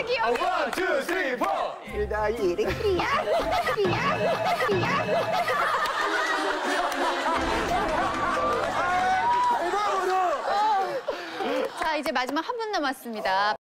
귀여워. 1, 2, 3, 4. 너희들이야. 자, 이제 마지막 한 분 남았습니다.